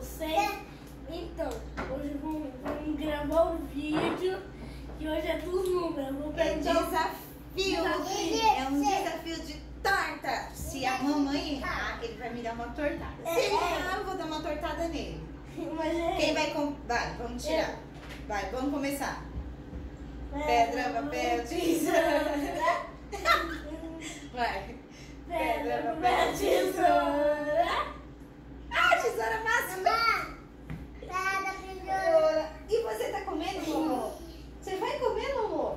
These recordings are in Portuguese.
vocês. Então, hoje vamos gravar um vídeo que hoje é dos números. Vou perguntar desafio. É um desafio de torta. Se a mamãe errar, ele vai me dar uma tortada. Se ele errar, eu vou dar uma tortada nele. Quem vai... Vai, vamos tirar. Vai, vamos começar. Pedra, papel, tesoura. Vai. Pedra, papel, tesoura. Ah, tesoura máxima. E você tá comendo, Momô? Você vai comer, Momô?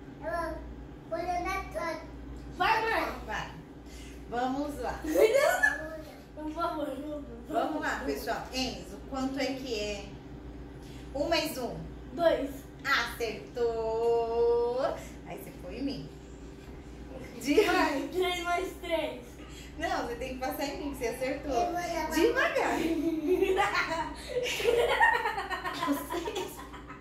Vai, mãe. Vai. Vamos lá. Por favor, Vamos lá, pessoal. Enzo, quanto é que é? 1 mais 1. 2. Acertou. Aí você foi em mim. 3 mais 3. Não, você tem que passar em mim, que você acertou. Devagar. Vocês...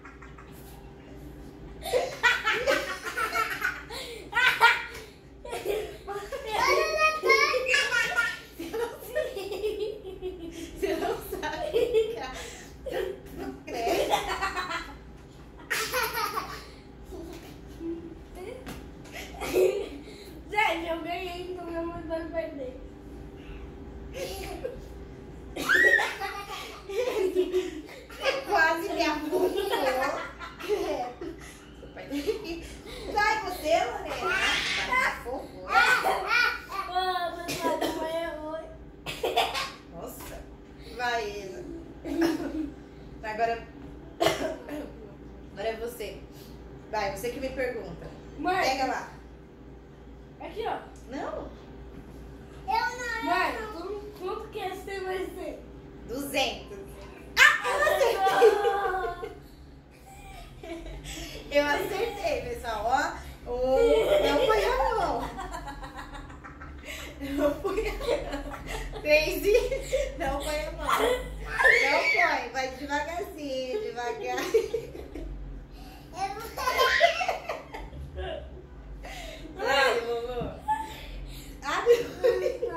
Você não sabe ficar. Não cresce. Gente, eu ganhei, então minha mãe vai perder. Quase me afundou. Sai você, Lorena. Nossa. Vai, Isa. Agora é você. Vai, você que me pergunta. Mãe. Pega lá. Aqui, ó. Não. Mãe, quanto que é 100 mais 100? 200. Ah, Eu acertei, pessoal. Ó. Não põe a mão. Não põe a mão. 3 e... Não põe a mão. Não põe. Vai devagarzinho, devagar. Vai, Lulu. Abre o olho.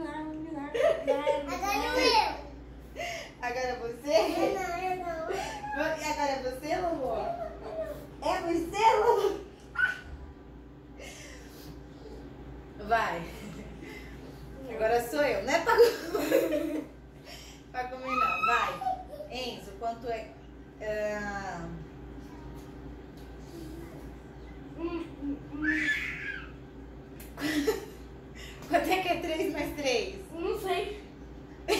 Agora você? Agora é você, Lulu? É você, Lulu? Vai. Agora sou eu, não é pra comer não. Vai. Enzo, quanto é? Quanto é que é 3 mais 3? não sei. Eu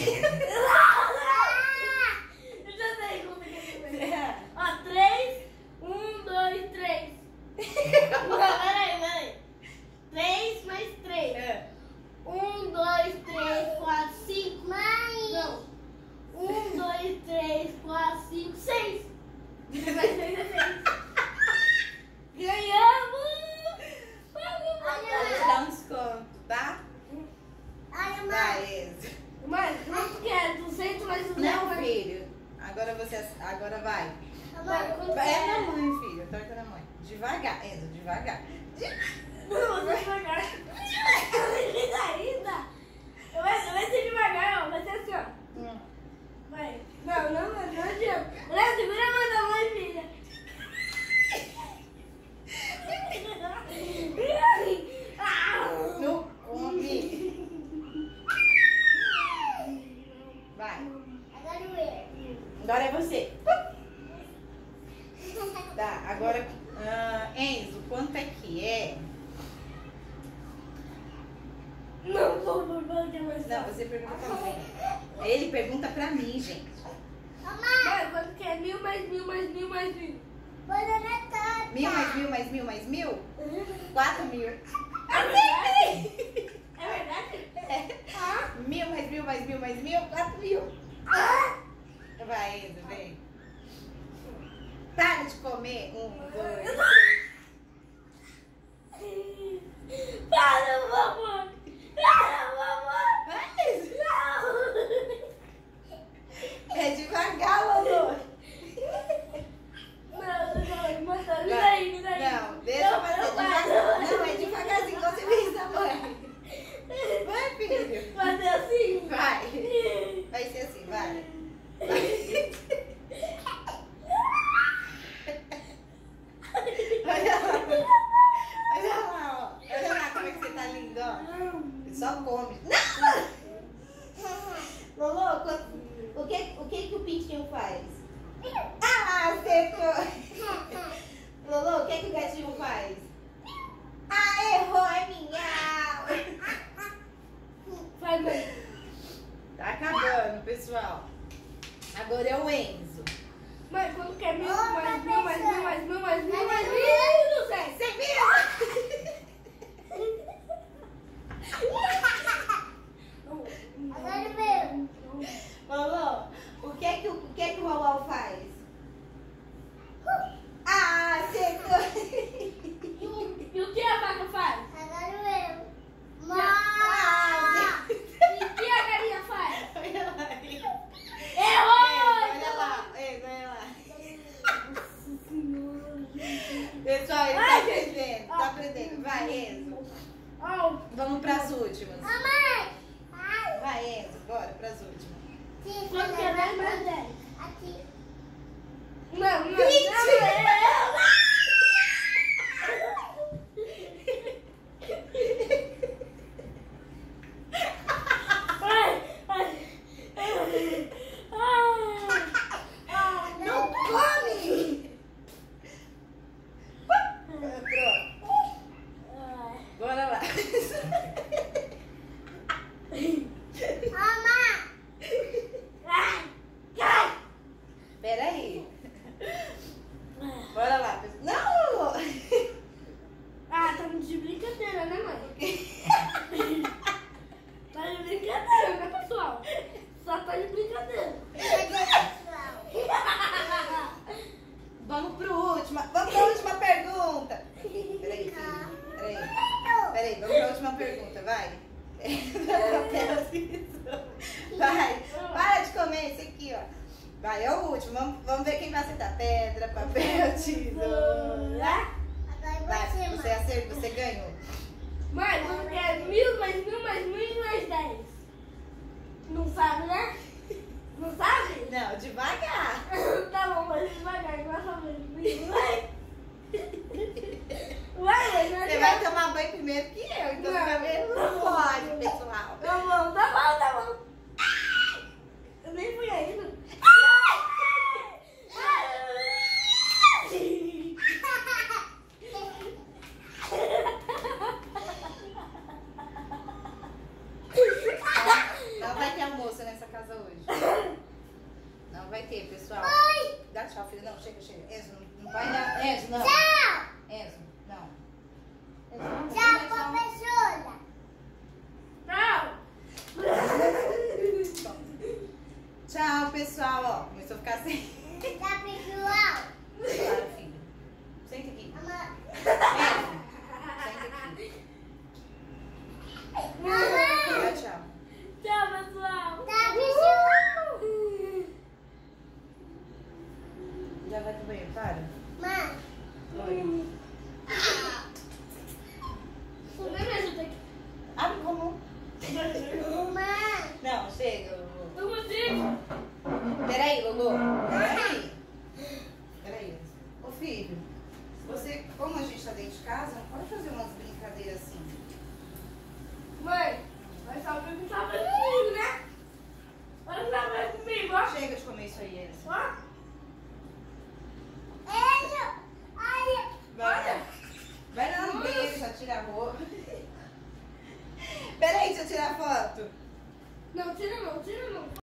já sei quanto que é. Ó, 3, 1, 2, 3. Não, peraí. 3 mais 3. 1, 2, 3, 4, 5. Não. 1, 2, 3, 4, 5, 6. 3 mais 6 é 6. Ganhamos! Vou te dar um desconto, tá? Vai, Enzo. Mas quanto que é? 200 mais 200? Não, filho. Agora vai. Quanto que É é? na mãe, filho. Torta na mãe. Devagar, Enzo, devagar. Não, devagar. Ainda. Vai ser devagar, ó. Vai ser assim, ó. Vai. Não adianta. Mulher, segura a mão da mãe, filha. Não come. Vai. Agora é você. Tá, agora... Enzo, quanto é que é? Não, mais. Não, você pergunta pra mim. Ele pergunta pra mim, gente. Vai, quanto que é 1000 mais 1000 mais 1000 mais 1000? 1000 mais 1000 mais 1000 mais 1000? 4000. É verdade? É. 1000 mais 1000 mais 1000 mais 1000? 4000. Vai, Enzo, vem. Para de comer. 1, 2, 3. Para, mamãe! Vai, Enzo. É devagar, Lolo. Não, me dá aí. Não, deixa eu fazer devagar. Não, é devagarzinho, igual você fez da mãe. Vai, filho. Fazer assim? Vai. Vai ser assim, vai. pessoal. Agora é o Enzo. Mãe, quando quer mil, mais mil, não sei. 100 mil! Agora meu. Lolo, o que é que o Uau faz? Ah, acertou! E o que a vaca faz? Ah, E o que a galinha faz? olha lá. Errou! Olha lá. Pessoal, ele tá aprendendo. Tá aprendendo. Vai, Enzo. Vamos pras últimas. Vai, Enzo. Bora pras últimas. Quando quer 10 mais 10. Não. 20. Não come! Pronto. Bora lá. Peraí. Bora lá. Não! Ah, tá de brincadeira, né, mãe? Tá de brincadeira, né, pessoal? Só tá de brincadeira. Vamos pra última pergunta. Peraí, vamos pra última pergunta, vai. Vai, para de comer isso aqui, ó. Vai, é o último. Vamos ver quem vai acertar. Pedra, papel, tesoura. Vai, você acertou, você ganhou. Mãe, quando quer 1000 mais 10. Não sabe, né? Não sabe? Não, devagar. Tá bom, mas devagar, igual a mãe. Vai, Você vai tomar banho primeiro que eu, então Não. não pode, pessoal. Tá bom. Eu nem fui ainda. Não vai ter almoço nessa casa hoje. Não vai ter, pessoal. Dá tchau, filho. Não, chega. Enzo, não vai dar. Enzo, não. Enzo, não. Enzo, não vai dar tchau. Tchau, pessoal. Ó, começou a ficar sem. Claro, filho. Senta aqui. Enzo, senta aqui. Dá tchau. Tchau, pessoal. Já vai pro banheiro, para. Oi. Você nem me ajuda aqui. Abre como? Não, chega, Lulu. Eu consigo. Peraí, Lulu. Peraí. Ô filho, você, como a gente tá dentro de casa, não pode fazer umas brincadeiras assim. Mãe, mas só pra mim tá comigo, né? Olha que tá comigo, ó. Chega de comer isso aí, Enzo. Ó. Vai lá no banheiro, já tira a roupa. Peraí, deixa eu tirar a foto. Não, tira não.